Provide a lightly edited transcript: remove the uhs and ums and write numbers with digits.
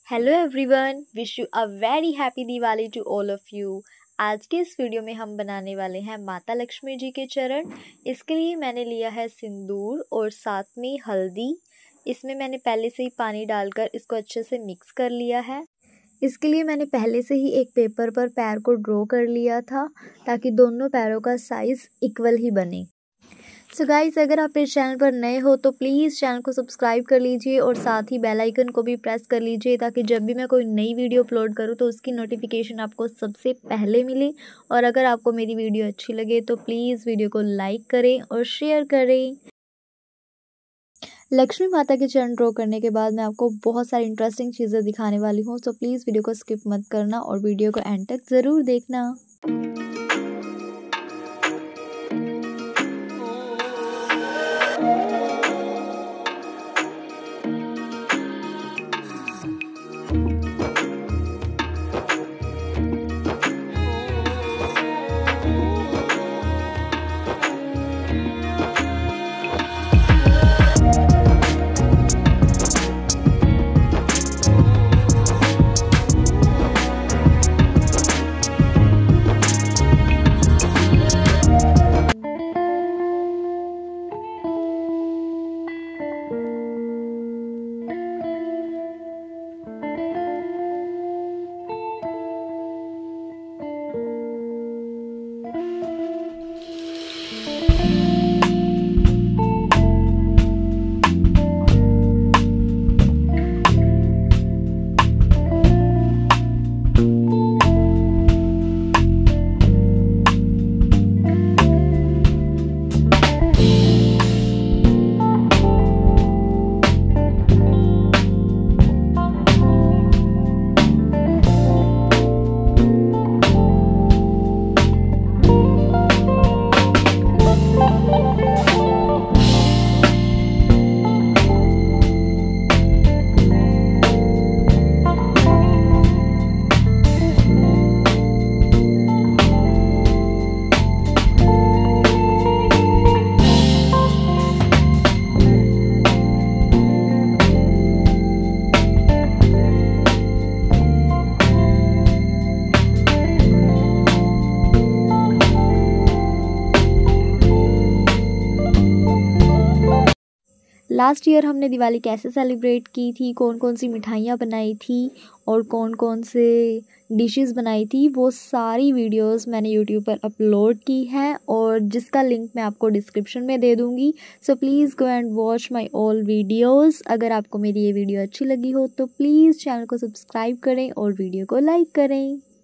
Hello everyone, wish you a very happy Diwali to all of you. आज के इस video में हम बनाने वाले हैं माता लक्ष्मी जी के चरण। इसके लिए मैंने लिया है सिंदूर और साथ में हल्दी। इसमें मैंने पहले से ही पानी डालकर इसको अच्छे से मिक्स कर लिया है। इसके लिए मैंने पहले से ही एक पेपर पर पैर को ड्रॉ कर लिया था ताकि दोनों पैरों का साइज़ इक्वल ही बने। सो गाइस, अगर आप इस चैनल पर नए हो तो प्लीज़ चैनल को सब्सक्राइब कर लीजिए और साथ ही बेल आइकन को भी प्रेस कर लीजिए ताकि जब भी मैं कोई नई वीडियो अपलोड करूँ तो उसकी नोटिफिकेशन आपको सबसे पहले मिले। और अगर आपको मेरी वीडियो अच्छी लगे तो प्लीज़ वीडियो को लाइक करें और शेयर करें। लक्ष्मी माता के चरण ड्रॉ करने के बाद मैं आपको बहुत सारी इंटरेस्टिंग चीज़ें दिखाने वाली हूँ, तो प्लीज़ वीडियो को स्किप मत करना और वीडियो को एंड तक ज़रूर देखना। लास्ट ईयर हमने दिवाली कैसे सेलिब्रेट की थी, कौन कौन सी मिठाइयाँ बनाई थी और कौन कौन से डिशेस बनाई थी, वो सारी वीडियोस मैंने यूट्यूब पर अपलोड की हैं और जिसका लिंक मैं आपको डिस्क्रिप्शन में दे दूँगी। So please go and watch my all videos. अगर आपको मेरी ये वीडियो अच्छी लगी हो तो प्लीज़ चैनल को सब्सक्राइब करें और वीडियो को लाइक करें।